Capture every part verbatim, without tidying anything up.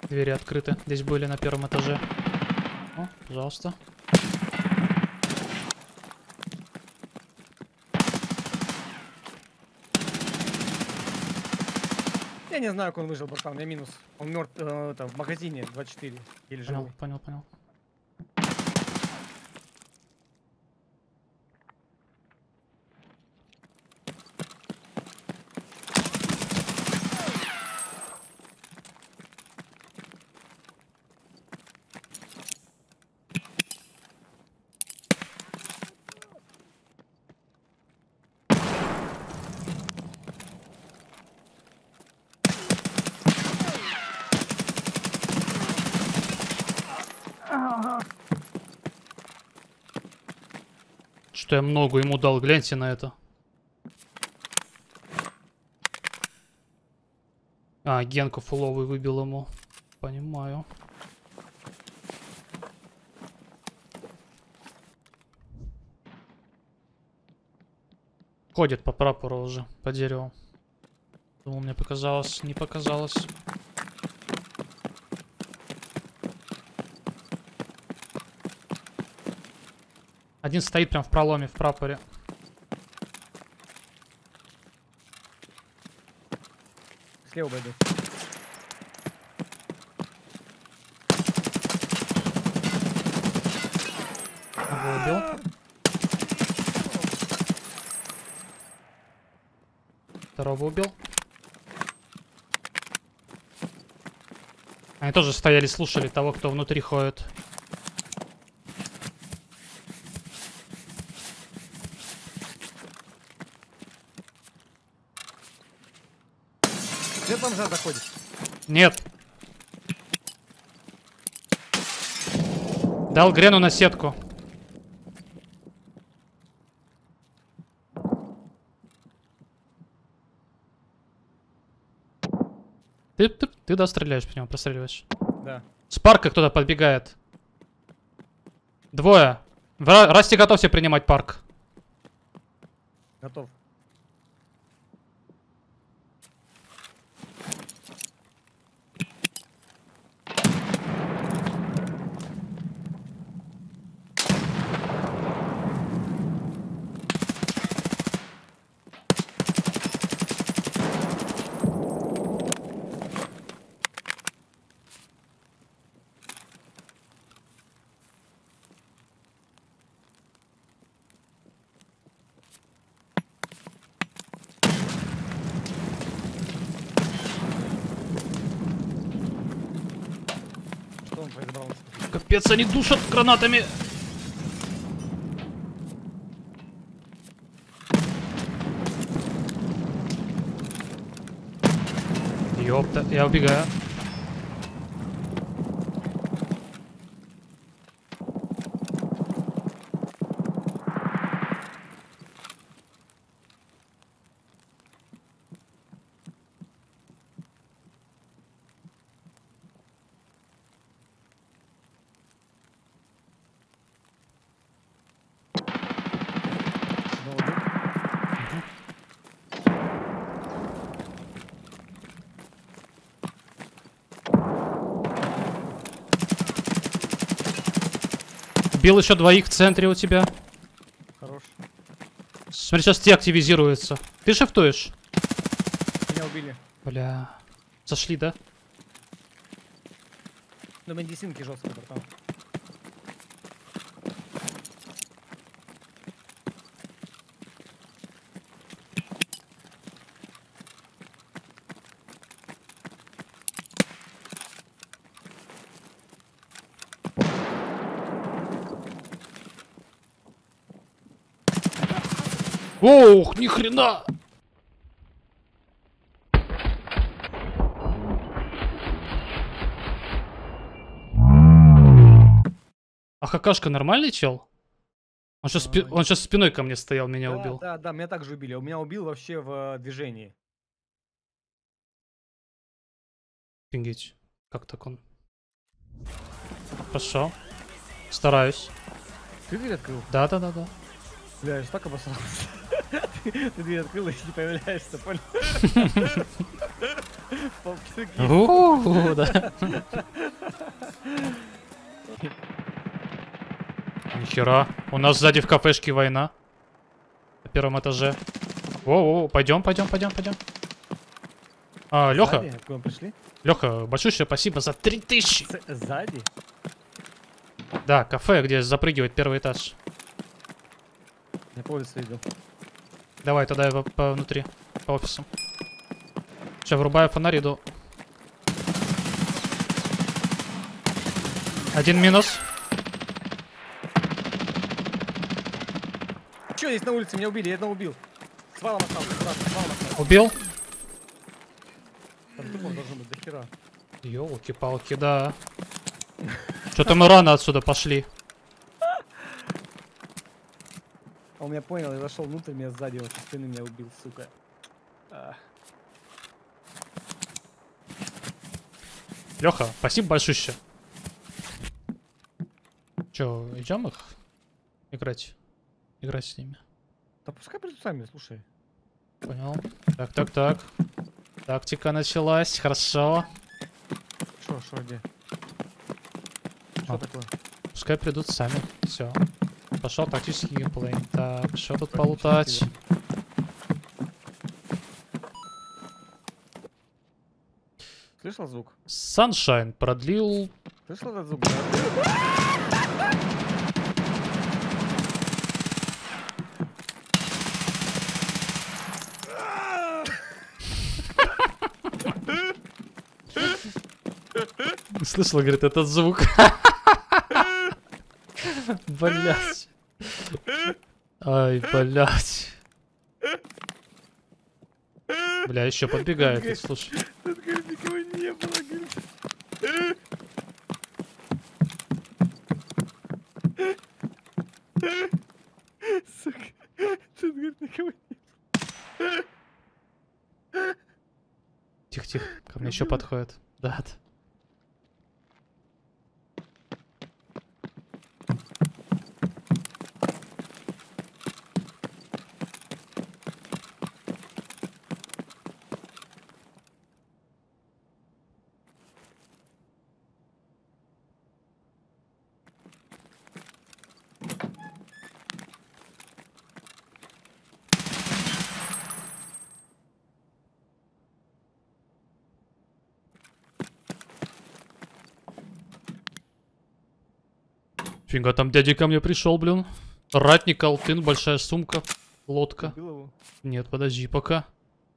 Двери открыты. Здесь были на первом этаже. О, пожалуйста. Я не знаю, как он выжил, братан, у меня минус. Он мертв э, там, в магазине двадцать четыре. Или Понял, живой. понял, понял. Что я много ему дал, гляньте на это. А, Генку фуловый выбил ему. Понимаю. Ходит по прапору уже, по дереву. Думал, мне показалось, не показалось. Один стоит прям в проломе в прапоре. Слева пойду. Одного убил. Второго убил. Они тоже стояли, слушали того, кто внутри ходит. Где бомжа заходит? Нет. Дал Грену на сетку. Ты, ты, ты да, стреляешь по нему, простреливаешь. Да. С парка кто-то подбегает. Двое. В Расти готовься принимать парк. Готов. Что он произобрал? Капец, они душат гранатами. Ёпта, я убегаю. Бил еще двоих в центре у тебя. Хорош. Смотри, сейчас те активизируются. Ты шифтуешь? Меня убили. Бля. Зашли, да? На медицинке жестко, братан. Ох, ни хрена! А хакашка нормальный чел? Он сейчас, спи... он сейчас спиной ко мне стоял, меня Да, убил. да, да, меня также убили. У меня убил вообще в э, движении. Офигеть. Как так он? Хорошо. Стараюсь. Ты дверь открыл? Да, да, да, да. Бля, я ж так обосрался. Ты дверь открыл и не появляешься, понял? Попсыки. У-у-у, да. Нихера. У нас сзади в кафешке война. На первом этаже. Воу, пойдем, пойдем, пойдем, пойдем. А, Леха, Сзади? Откуда мы пришли? Леха, большое спасибо за три тысячи. С- Сзади? Да, кафе, где запрыгивает первый этаж. Я по улице иду. Давай туда по, по внутри, по офису. Сейчас врубаю фонарь, иду. Один минус. Че здесь на улице? Меня убили, я одного убил. С валом остался, аккуратно, с валом остался. Убил. Там тупо должно быть до хера. Ёлки-палки, да. Что-то мы рано отсюда пошли. А он меня понял, я зашел внутрь, меня сзади вот со спины меня убил, сука. А. Леха, спасибо большое. Че, идем их играть? Играть с ними. Да пускай придут сами, слушай. Понял. Так, так, так. Тактика началась, хорошо. Шо, шо, где? Что А. такое? Пускай придут сами. Все. Пошел тактический геймплей. Так, что тут полутать? Слышал звук? Sunshine продлил. Слышал этот звук? Да? Слышал, говорит, этот звук. Блять. Ай, блять. Бля, еще подбегает, слушай. Тут, говорит, никого не было, говорит. Сука. Тут, говорит, никого не было. Тихо, тихо. Ко мне еще подходит. Да. да. Фига, там дядя ко мне пришел, блин. Ратник, алтын, большая сумка, лодка. Убил его. Нет, подожди пока.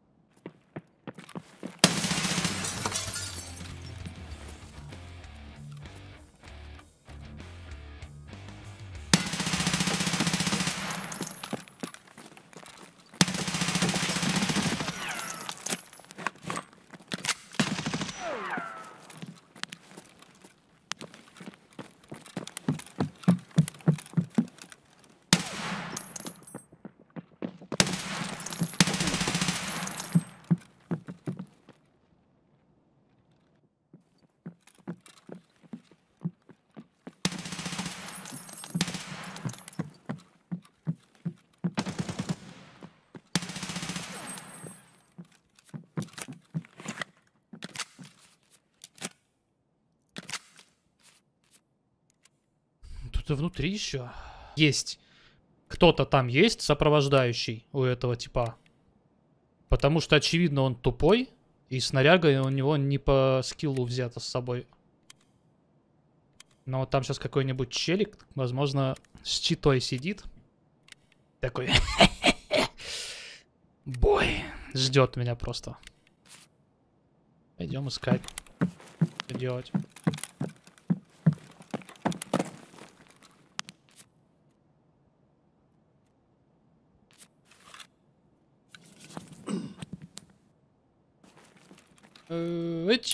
Тут и внутри еще есть. Кто-то там есть, сопровождающий у этого типа. Потому что, очевидно, он тупой. И снаряга у него не по скиллу взята с собой. Но там сейчас какой-нибудь челик, возможно, с читой сидит. Такой. Бой. Ждет меня просто. Пойдем искать. Что делать? Эйч.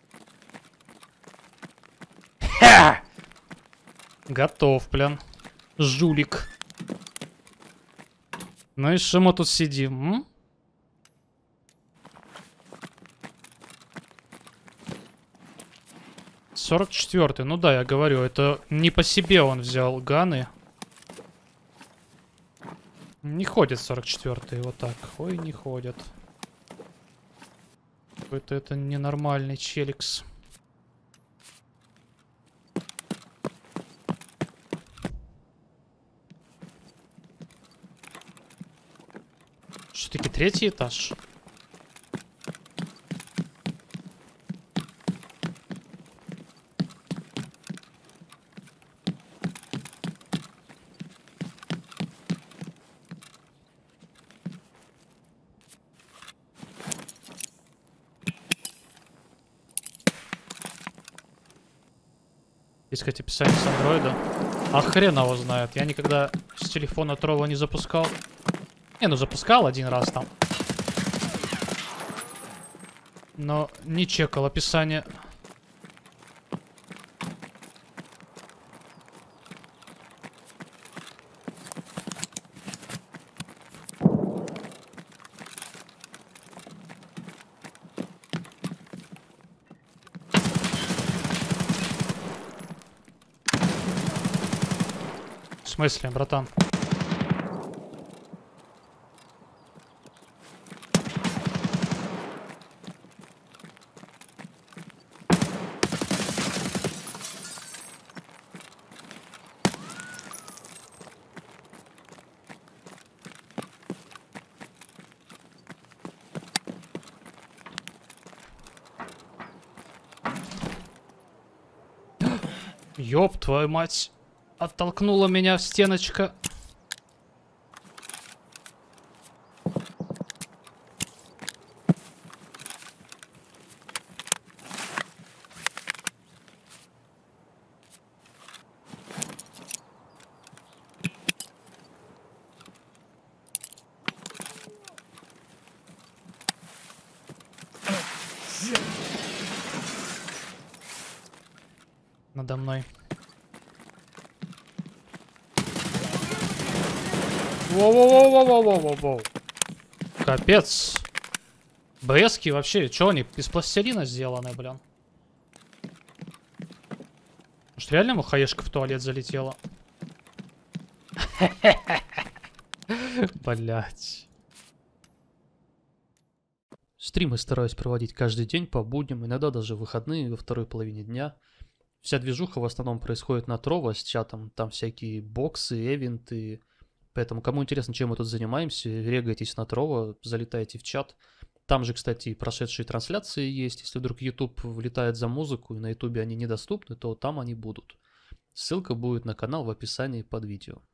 Ха! Готов, блин. Жулик. Ну и что мы тут сидим? М? сорок четвёртый. Ну да, я говорю, это не по себе он взял ганы. Не ходит сорок четвёртый вот так. Ой, не ходят. Какой-то это ненормальный челикс. Все-таки третий этаж. Искать описание с андроида. А хрен его знает. Я никогда с телефона Трова не запускал. Не, ну запускал один раз там. Но не чекал описание. В смысле, братан? Ёб твою мать. Оттолкнула меня в стеночка. Надо мной. Воу-воу-воу-воу-воу-воу-воу. Капец. БСки вообще, чё они из пластилина сделаны, блин? Может реально мухаешка в туалет залетела? Блять. Стримы стараюсь проводить каждый день по будням, иногда даже в выходные во второй половине дня. Вся движуха в основном происходит на Trovo с чатом, там всякие боксы, эвенты. Поэтому, кому интересно, чем мы тут занимаемся, регайтесь на Trovo, залетайте в чат. Там же, кстати, и прошедшие трансляции есть. Если вдруг YouTube влетает за музыку и на YouTube они недоступны, то там они будут. Ссылка будет на канал в описании под видео.